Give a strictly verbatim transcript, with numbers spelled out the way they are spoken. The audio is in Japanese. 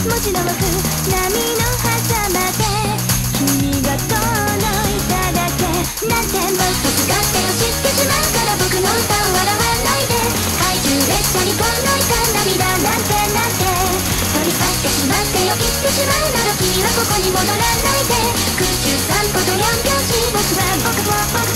文字の奥波の狭間で君が遠のいただけなんてもっと使って走ってしまうから僕の歌を笑わないで怪獣列車にこのいた涙なんてなんて取り去ってしまってよ切ってしまうなら君はここに戻らないで空中散歩とよん拍子僕は僕は僕